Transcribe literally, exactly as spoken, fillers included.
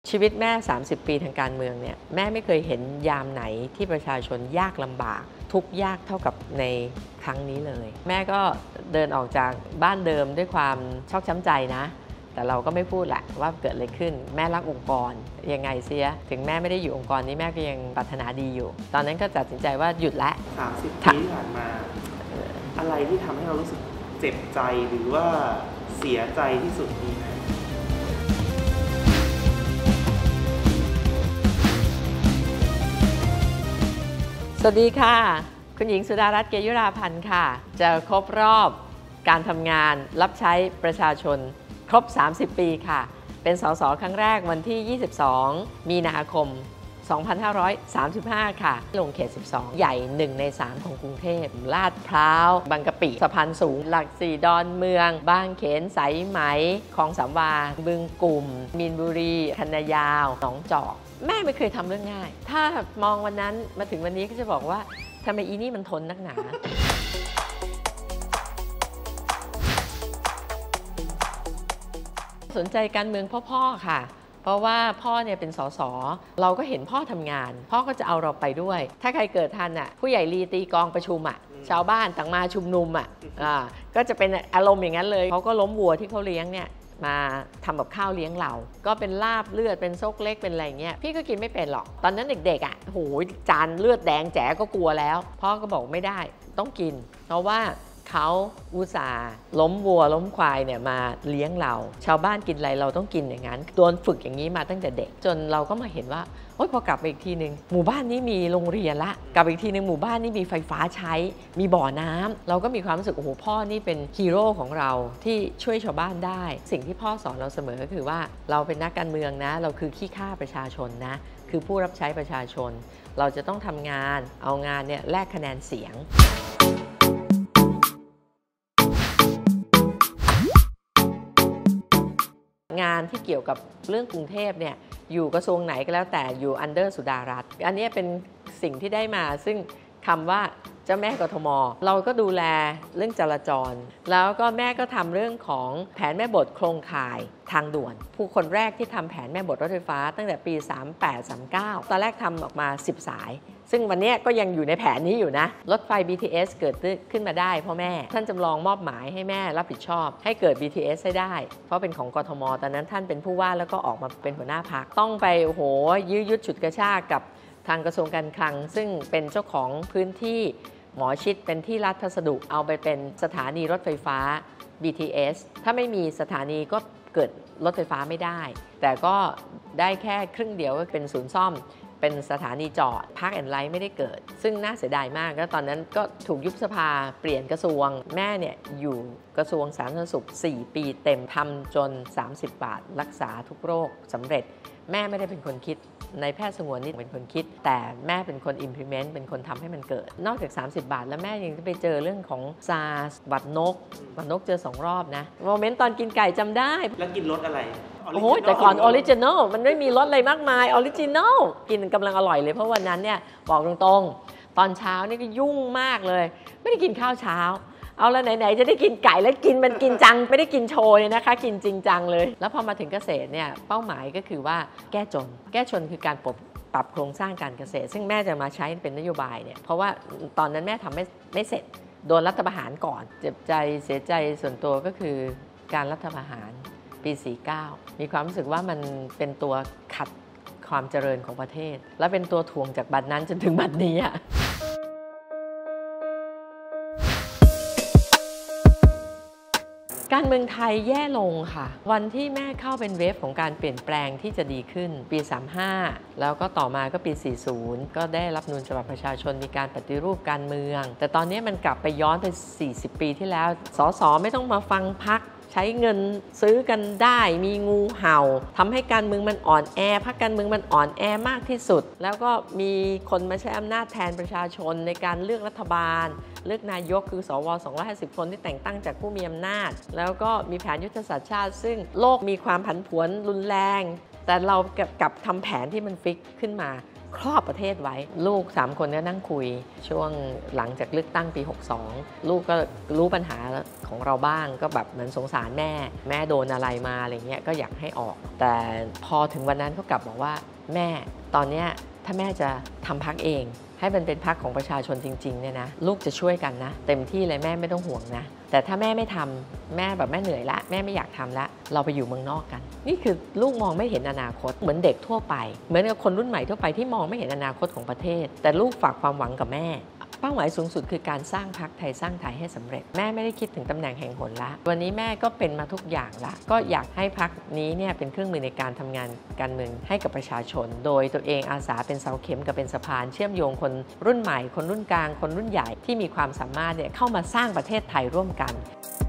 ชีวิตแม่สามสิบปีทางการเมืองเนี่ยแม่ไม่เคยเห็นยามไหนที่ประชาชนยากลำบากทุกยากเท่ากับในครั้งนี้เลยแม่ก็เดินออกจากบ้านเดิมด้วยความชอกช้ำใจนะแต่เราก็ไม่พูดแหละว่าเกิดอะไรขึ้นแม่รักองค์กรยังไงเสียถึงแม่ไม่ได้อยู่องค์กรนี้แม่ก็ยังปรารถนาดีอยู่ตอนนั้นก็ตัดสินใจว่าหยุดละสามสิบปีที่ผ่านมาอะไรที่ทำให้เรารู้สึกเจ็บใจหรือว่าเสียใจที่สุดมีไหมสวัสดีค่ะคุณหญิงสุดารัตน์ เกยุราพันธ์ค่ะจะครบรอบการทำงานรับใช้ประชาชนครบสามสิบปีค่ะเป็นสสครั้งแรกวันที่ยี่สิบสองมีนาคมสองพันห้าร้อยสามสิบห้าค่ะลงเขตสิบสองใหญ่หนึ่งในสามของกรุงเทพลาดพร้าวบางกะปิสะพานสูงหลักสี่ดอนเมืองบางเขนสายไหมคลองสามวาบึงกลุ่มมีนบุรีคณะยาวหนองจอกแม่ไม่เคยทำเรื่องง่ายถ้ามองวันนั้นมาถึงวันนี้ก็จะบอกว่าทำไมอีนี่มันทนนักหนาสนใจการเมืองพ่อๆค่ะเพราะว่าพ่อเนี่ยเป็นสสเราก็เห็นพ่อทำงานพ่อก็จะเอาเราไปด้วยถ้าใครเกิดทันอ่ะผู้ใหญ่ลีตีกองประชุมอ่ะชาวบ้านต่างมาชุมนุมอ่ะอ่าก็จะเป็นอารมณ์อย่างนั้นเลยเขาก็ล้มวัวที่เขาเลี้ยงเนี่ยมาทำกับข้าวเลี้ยงเราก็เป็นลาบเลือดเป็นซกเล็กเป็นอะไรเงี้ยพี่ก็กินไม่เป็นหรอกตอนนั้นเด็กๆอ่ะโหจานเลือดแดงแจ๋ก็กลัวแล้วพ่อก็บอกไม่ได้ต้องกินเพราะว่าเขาอุตส่าห์ล้มวัวล้มควายเนี่ยมาเลี้ยงเราชาวบ้านกินอะไรเราต้องกินอย่างนั้นโดนฝึกอย่างนี้มาตั้งแต่เด็กจนเราก็มาเห็นว่าโอ๊ยพอกลับไปอีกทีนึงหมู่บ้านนี้มีโรงเรียนละกลับอีกทีนึงหมู่บ้านนี้มีไฟฟ้าใช้มีบ่อน้ำเราก็มีความรู้สึกโอ้โหพ่อนี่เป็นฮีโร่ของเราที่ช่วยชาวบ้านได้สิ่งที่พ่อสอนเราเสมอก็คือว่าเราเป็นนักการเมืองนะเราคือขี้ข้าประชาชนนะคือผู้รับใช้ประชาชนเราจะต้องทำงานเอางานเนี่ยแลกคะแนนเสียงงานที่เกี่ยวกับเรื่องกรุงเทพเนี่ยอยู่กระทรวงไหนก็แล้วแต่อยู่อันเดอร์สุดารัตน์อันนี้เป็นสิ่งที่ได้มาซึ่งคำว่าเจ้าแม่กทมเราก็ดูแลเรื่องจราจรแล้วก็แม่ก็ทำเรื่องของแผนแม่บทโครงข่ายทางด่วนผู้คนแรกที่ทำแผนแม่บทรถไฟฟ้าตั้งแต่ปีสามแปด สามเก้าตอนแรกทำออกมาสิบสายซึ่งวันนี้ก็ยังอยู่ในแผนนี้อยู่นะรถไฟ บี ที เอส เกิดขึ้นมาได้เพราะแม่ท่านจำลองมอบหมายให้แม่รับผิดชอบให้เกิด บี ที เอส ให้ได้เพราะเป็นของกทมตอนนั้นท่านเป็นผู้ว่าแล้วก็ออกมาเป็นหัวหน้าพรรคต้องไปโอ้โหยื้อยุดฉุดกระชากกับทางกระทรวงการคลังซึ่งเป็นเจ้าของพื้นที่หมอชิดเป็นที่ราชพัสดุเอาไปเป็นสถานีรถไฟฟ้า บี ที เอส ถ้าไม่มีสถานีก็เกิดรถไฟฟ้าไม่ได้แต่ก็ได้แค่ครึ่งเดียวก็เป็นศูนย์ซ่อมเป็นสถานีจอดพาร์คแอนด์ไลท์ไม่ได้เกิดซึ่งน่าเสียดายมากแล้วตอนนั้นก็ถูกยุบสภาเปลี่ยนกระทรวงแม่เนี่ยอยู่กระทรวงสาธารณสุขสี่ปีเต็มทำจนสามสิบบาทรักษาทุกโรคสำเร็จแม่ไม่ได้เป็นคนคิดในแพทย์สงวนนี่เป็นคนคิดแต่แม่เป็นคน implement เป็นคนทำให้มันเกิดนอกจากสามสิบบาทแล้วแม่ยังจะไปเจอเรื่องของซาร์สหวัดนกหวัดนกเจอสองรอบนะโมเมนต์ตอนกินไก่จำได้แล้วกินรสอะไรโอ้ยแต่ก่อนออริจินอลมันไม่มีรสอะไรมากมายออริจินอลกินกำลังอร่อยเลยเพราะวันนั้นเนี่ยบอกตรงๆตอนเช้านี่ก็ยุ่งมากเลยไม่ได้กินข้าวเช้าเอาแล้วไหนๆจะได้กินไก่แล้วกินมันกินจังไม่ได้กินโชยนะคะกินจริงจังเลยแล้วพอมาถึงเกษตรเนี่ยเป้าหมายก็คือว่าแก้จนแก้จนคือการปรับปรับโครงสร้างการเกษตรซึ่งแม่จะมาใช้เป็นนโยบายเนี่ยเพราะว่าตอนนั้นแม่ทำไม่ไม่เสร็จโดนรัฐประหารก่อนเจ็บใจเสียใจส่วนตัวก็คือการรัฐประหารปีสี่สิบเก้ามีความรู้สึกว่ามันเป็นตัวขัดความเจริญของประเทศและเป็นตัวถ่วงจากบัดนั้นจนถึงบัดนี้อะการเมืองไทยแย่ลงค่ะวันที่แม่เข้าเป็นเวฟของการเปลี่ยนแปลงที่จะดีขึ้นปีสามสิบห้าแล้วก็ต่อมาก็ปีสี่สิบก็ได้รับนูญฉบับประชาชนมีการปฏิรูปการเมืองแต่ตอนนี้มันกลับไปย้อนไปสี่สิบปีที่แล้วสสไม่ต้องมาฟังพรรคใช้เงินซื้อกันได้มีงูเห่าทำให้การเมืองมันอ่อนแอพรรคการเมืองมันอ่อนแอมากที่สุดแล้วก็มีคนมาใช้อำนาจแทนประชาชนในการเลือกรัฐบาลเลือกนายกคือสวสองร้อยห้าสิบคนที่แต่งตั้งจากผู้มีอำนาจแล้วก็มีแผนยุทธศาสตร์ชาติซึ่งโลกมีความผันผวนรุนแรงแต่เรากับทำแผนที่มันฟิกขึ้นมาครอบประเทศไว้ลูกสามคนก็นั่งคุยช่วงหลังจากเลือกตั้งปีหกสองลูกก็รู้ปัญหาของเราบ้างก็แบบเหมือนสงสารแม่แม่โดนอะไรมาอะไรเงี้ยก็อยากให้ออกแต่พอถึงวันนั้นเขากลับบอกว่าแม่ตอนเนี้ยถ้าแม่จะทำพรรคเองให้มันเป็นพรรคของประชาชนจริงๆเนี่ยนะลูกจะช่วยกันนะเต็มที่เลยแม่ไม่ต้องห่วงนะแต่ถ้าแม่ไม่ทำแม่แบบแม่เหนื่อยละแม่ไม่อยากทำละเราไปอยู่เมืองนอกกันนี่คือลูกมองไม่เห็นอนาคตเหมือนเด็กทั่วไปเหมือนกับคนรุ่นใหม่ทั่วไปที่มองไม่เห็นอนาคตของประเทศแต่ลูกฝากความหวังกับแม่เป้าหมายสูงสุดคือการสร้างพรรคไทยสร้างไทยให้สำเร็จแม่ไม่ได้คิดถึงตำแหน่งแห่งหนละวันนี้แม่ก็เป็นมาทุกอย่างละก็อยากให้พรรคนี้เนี่ยเป็นเครื่องมือในการทำงานการเมืองให้กับประชาชนโดยตัวเองอาสาเป็นเสาเข็มกับเป็นสะพานเชื่อมโยงคนรุ่นใหม่คนรุ่นกลางคนรุ่นใหญ่ที่มีความสามารถเนี่ยเข้ามาสร้างประเทศไทยร่วมกัน